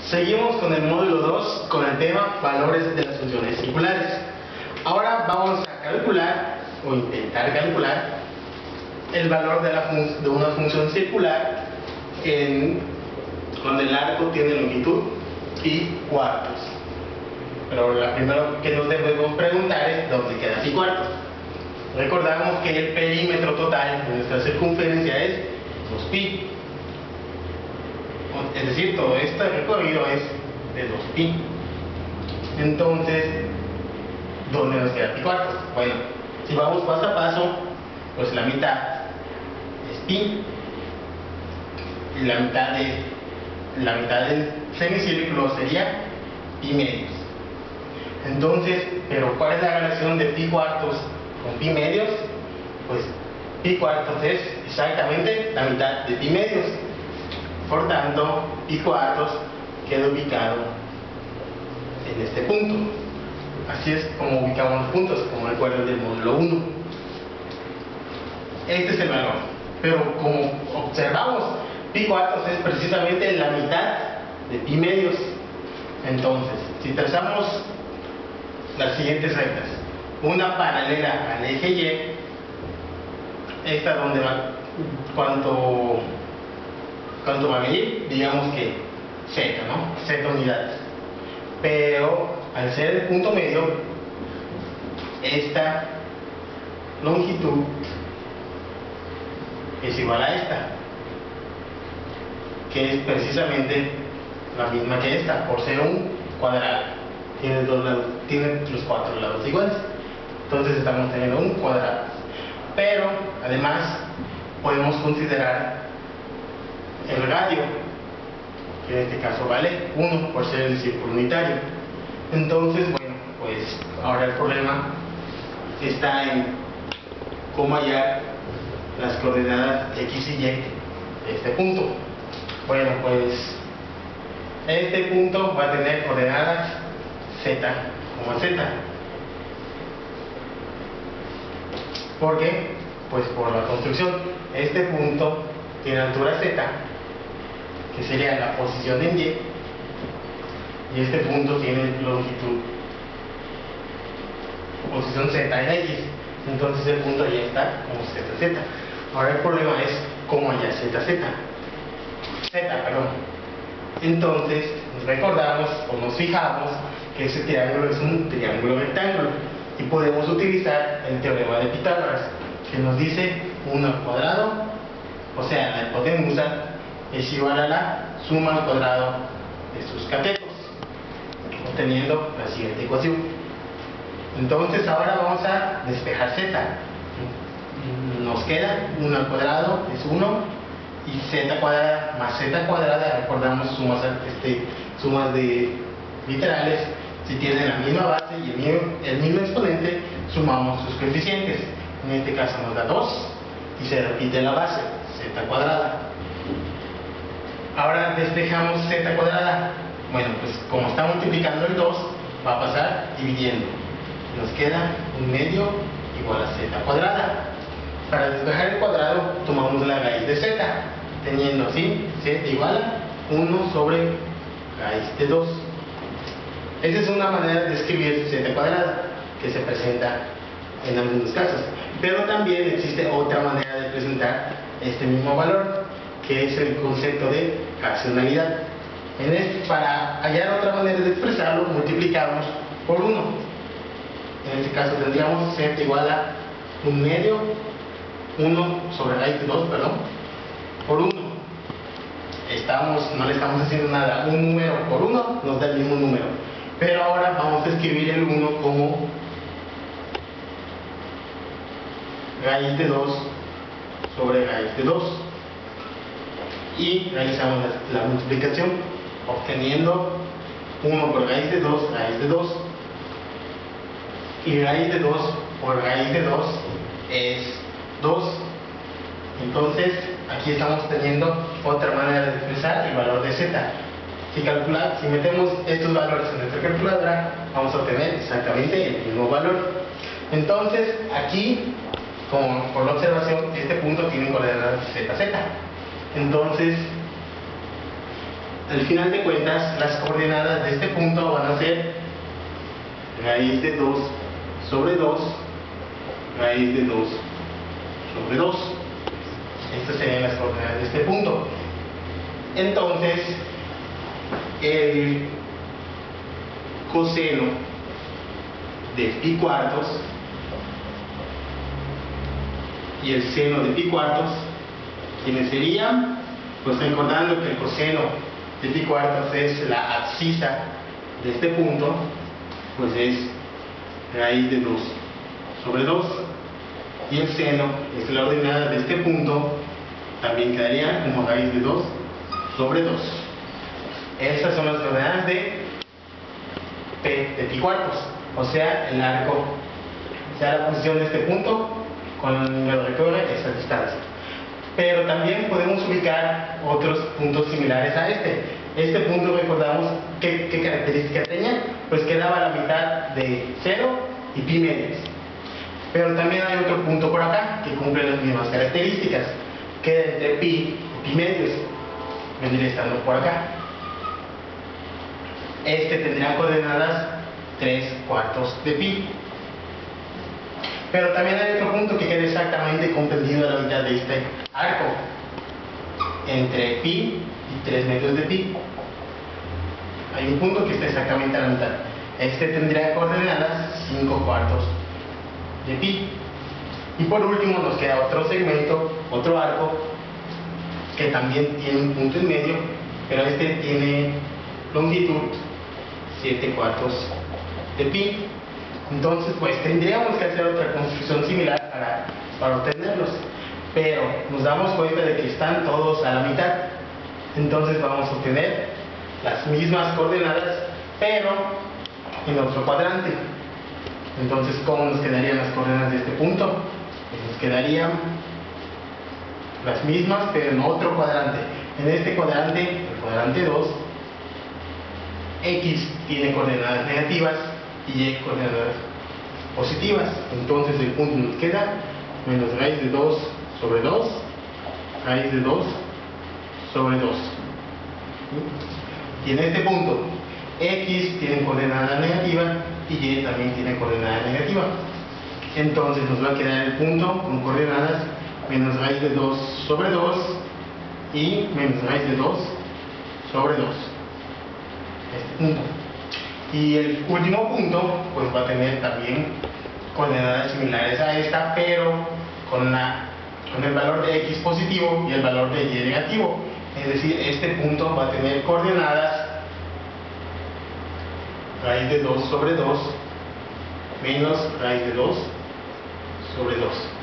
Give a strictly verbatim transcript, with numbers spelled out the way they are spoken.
Seguimos con el módulo dos con el tema valores de las funciones circulares. Ahora vamos a calcular o intentar calcular el valor de, la fun de una función circular en, donde el arco tiene longitud y cuartos. Pero lo primero que nos debemos preguntar es dónde queda pi cuartos. Recordamos que el perímetro total de nuestra circunferencia es dos pi. Es decir, todo este recorrido es de dos pi. Entonces, ¿dónde nos queda pi cuartos? Bueno, si vamos paso a paso, pues la mitad es pi y la mitad de la mitad del semicírculo sería pi medios. Entonces, pero ¿cuál es la relación de pi cuartos con pi medios? Pues pi cuartos es exactamente la mitad de pi medios. Por tanto, pi cuartos queda ubicado en este punto. Así es como ubicamos los puntos, como recuerdan del módulo uno. Este es el valor. Pero como observamos, pi cuartos es precisamente la mitad de pi medios. Entonces, si trazamos las siguientes rectas, una paralela al eje Y, esta donde va, cuánto ¿Cuánto va a medir? Digamos que Z, ¿no? Z unidades. Pero al ser el punto medio, esta longitud es igual a esta, que es precisamente la misma que esta, por ser un cuadrado. Tiene, dos lados, tiene los cuatro lados iguales. Entonces estamos teniendo un cuadrado. Pero además podemos considerar el radio, que en este caso vale uno por ser el círculo unitario. Entonces, bueno, pues ahora el problema está en cómo hallar las coordenadas X y Y de este punto. Bueno, pues este punto va a tener coordenadas Z, como Z. ¿Por qué? Pues por la construcción. Este punto tiene altura Z, que sería la posición en Y, y este punto tiene longitud, posición Z en X. Entonces el punto ya está como Z Z. Ahora el problema es cómo hallar Z Z. Z, perdón. Entonces recordamos o nos fijamos que ese triángulo es un triángulo rectángulo y podemos utilizar el teorema de Pitágoras, que nos dice uno al cuadrado, o sea, la hipotenusa es igual a la suma al cuadrado de sus catetos, obteniendo la siguiente ecuación. Entonces ahora vamos a despejar Z. Nos queda uno al cuadrado es uno y Z cuadrada más Z cuadrada, recordamos sumas, este, sumas de literales, si tienen la misma base y el mismo, el mismo exponente, sumamos sus coeficientes. En este caso nos da dos y se repite la base, Z cuadrada. Ahora despejamos Z cuadrada. Bueno, pues como está multiplicando el dos, va a pasar dividiendo. Nos queda un medio igual a Z cuadrada. Para despejar el cuadrado, tomamos la raíz de Z, teniendo así Z igual a uno sobre raíz de dos. Esa es una manera de escribir Z cuadrada, que se presenta en algunos casos. Pero también existe otra manera de presentar este mismo valor, que es el concepto de fraccionalidad. En este, para hallar otra manera de expresarlo, multiplicamos por uno. En este caso tendríamos Z igual a un medio, uno sobre raíz de dos, perdón, por uno. Estamos, no le estamos haciendo nada, un número por uno nos da el mismo número. Pero ahora vamos a escribir el uno como raíz de dos sobre raíz de dos y realizamos la, la multiplicación, obteniendo uno por raíz de dos, raíz de dos, y raíz de dos por raíz de dos es dos. Entonces aquí estamos teniendo otra manera de expresar el valor de Z. Si, calcular, si metemos estos valores en nuestra calculadora, vamos a obtener exactamente el mismo valor. Entonces aquí, como por la observación, este punto tiene coordenadas Z Z. Entonces al final de cuentas las coordenadas de este punto van a ser raíz de dos sobre dos, raíz de dos sobre dos. Estas serían las coordenadas de este punto. Entonces, el coseno de pi cuartos y el seno de pi cuartos, ¿quiénes serían? Pues recordando que el coseno de pi cuartos es la abscisa de este punto, pues es raíz de dos sobre dos, y el seno es la ordenada de este punto, también quedaría como raíz de dos sobre dos. Esas son las coordenadas de P de pi cuartos, o sea, el arco, o sea, la posición de este punto con el recorre esa distancia. Pero también podemos ubicar otros puntos similares a este. Este punto, recordamos, ¿qué, qué característica tenía? Pues que daba la mitad de cero y pi medios. Pero también hay otro punto por acá que cumple las mismas características, que entre pi y pi medios vendría estando por acá. Este tendría coordenadas tres cuartos de pi. Pero también hay otro punto que queda exactamente comprendido a la mitad de este arco, entre pi y tres medios de pi. Hay un punto que está exactamente a la mitad. Este tendría coordenadas cinco cuartos de pi. Y por último nos queda otro segmento, otro arco, que también tiene un punto en medio, pero este tiene longitud siete cuartos de pi. Entonces, pues tendríamos que hacer otra construcción similar para, para obtenerlos, pero nos damos cuenta de que están todos a la mitad. Entonces vamos a obtener las mismas coordenadas, pero en otro cuadrante. Entonces, ¿cómo nos quedarían las coordenadas de este punto? Pues nos quedarían las mismas, pero en otro cuadrante. En este cuadrante, el cuadrante dos, X tiene coordenadas negativas y Y coordenadas positivas. Entonces el punto nos queda menos raíz de dos sobre dos, raíz de dos sobre dos. Y en este punto X tiene coordenada negativa y Y también tiene coordenada negativa. Entonces nos va a quedar el punto con coordenadas menos raíz de dos sobre dos y menos raíz de dos sobre dos. Este punto. Y el último punto pues va a tener también coordenadas similares a esta, pero con, la, con el valor de X positivo y el valor de Y negativo. Es decir, este punto va a tener coordenadas raíz de dos sobre dos menos raíz de dos sobre dos.